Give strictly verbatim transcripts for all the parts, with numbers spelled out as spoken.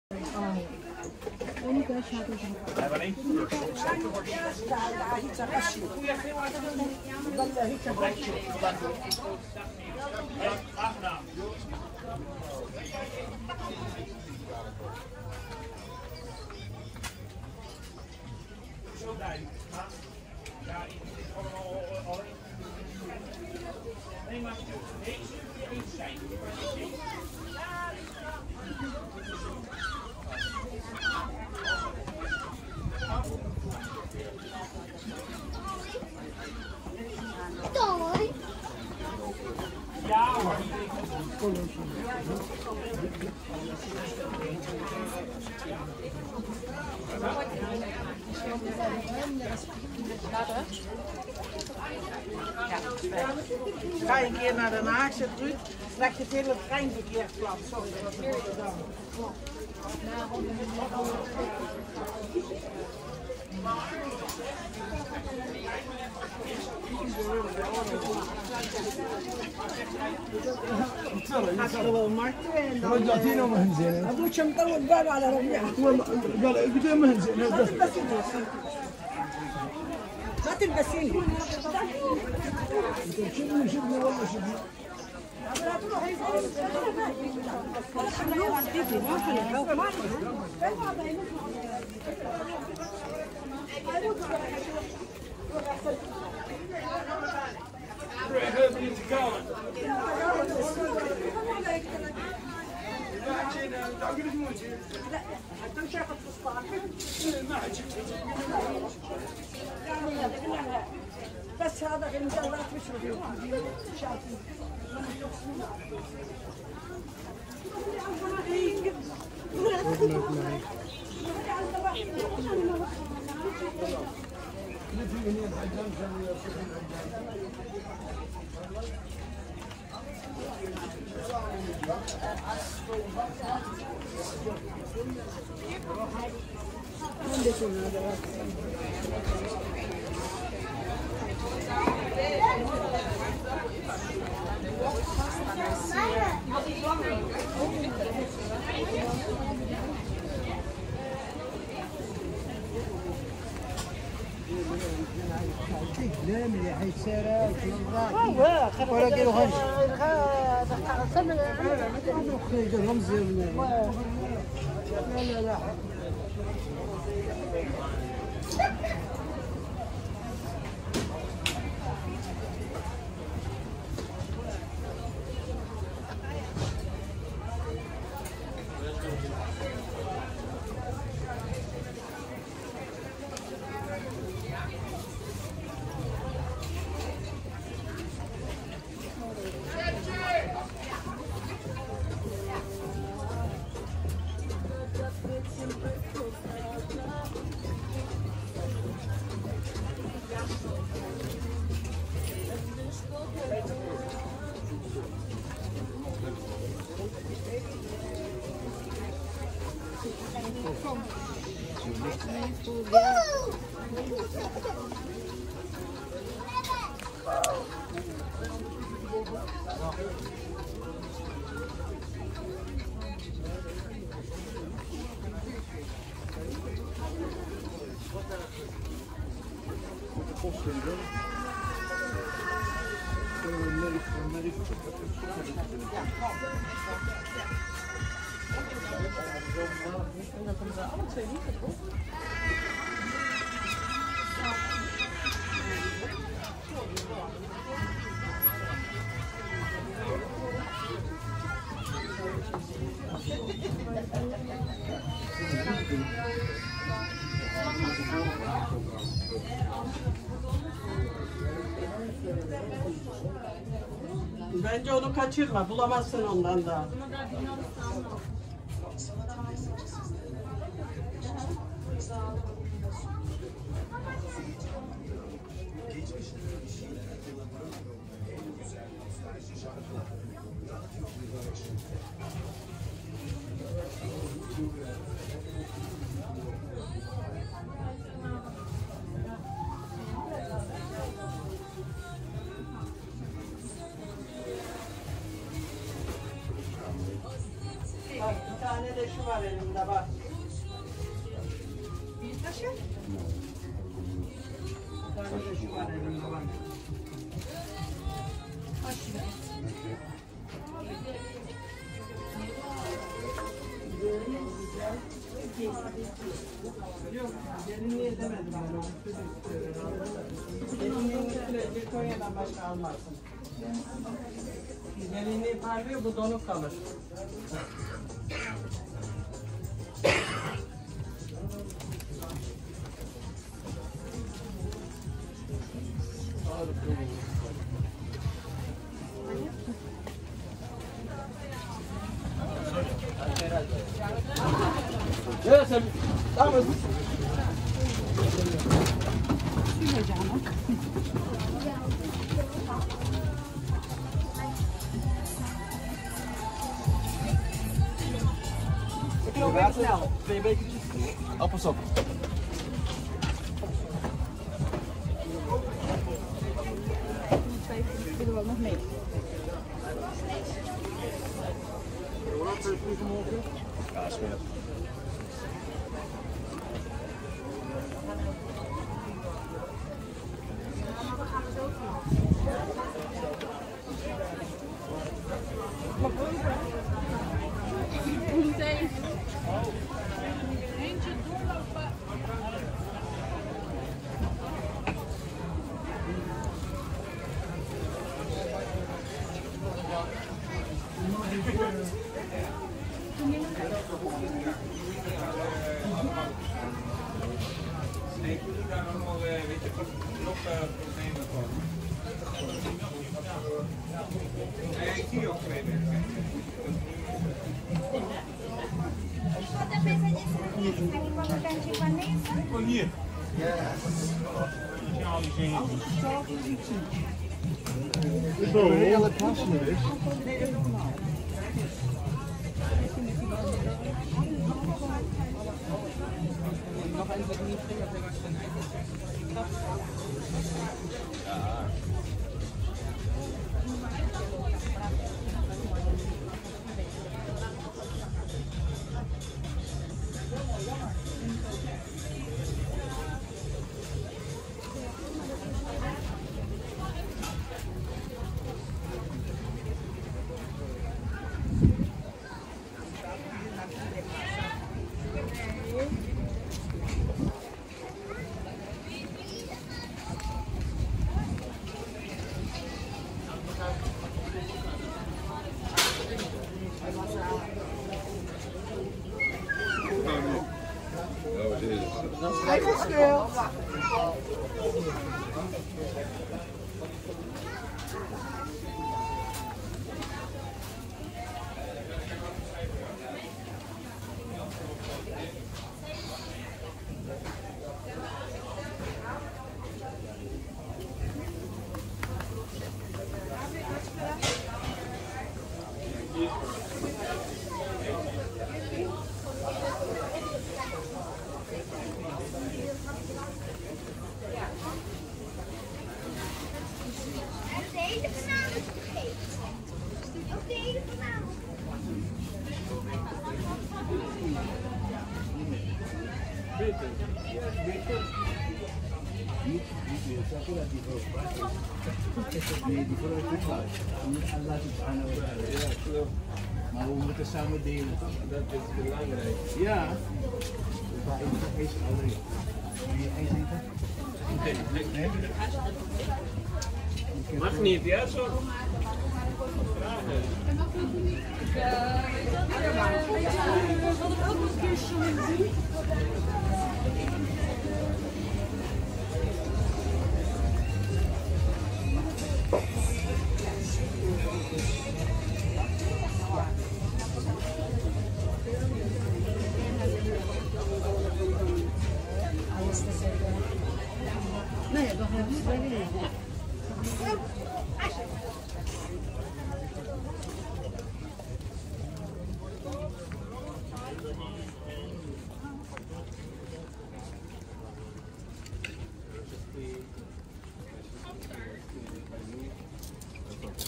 Ga je een keer naar Den Haag, zet Ruud, leg je het hele treinverkeer plat. Sorry, dat was in Rotterdam. Gaat er wel markten en dan... رجعت هنا ما هنزين. أبوك مطول الباب على ربيع. والله قال قلت له ما هنزين. ما تلبسين. شبني شبني والله شبني. بس هذا غير مجلات بشرب شاطين لا ملي حيت سارة ولا كيلو خمس خرج مزيان لا لا لا Bence onu kaçırma, bulamazsın ondan da. Bir tane de şu var elimde var. Bir taşı? Bir tane de şu var elimde var. Aşırı. Yok, gelinliği demedim ben. Gelinliğin götürecek Konya'dan başka almazsın. Gelinliği parlıyor, bu donuk kalır. Ya sen tamam mı? Twee bekertjes. Appelsap. Willen we ook nog mee? Ja, smerig. Eentje doorlopen. Nee, daar allemaal, weet je, nog problemen van. Nee, ik zie ook twee mensen. Quanta pensa disso? Aqui com a cantinha Vanessa? Oh, hier. Is wel een hele klasse dus. Nog eens dat niet ging, dat was geen Nee, die vooruit niet uit. Allah subhanahu wa ta'ala. Maar we moeten samen delen. Dat is belangrijk. Ja. Dat is alleen. Wil je ijs eten? Nee? Mag niet, ja, zo? Nee, dat hebben we niet.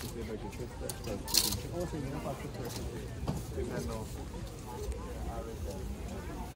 Ik ben nog. eh,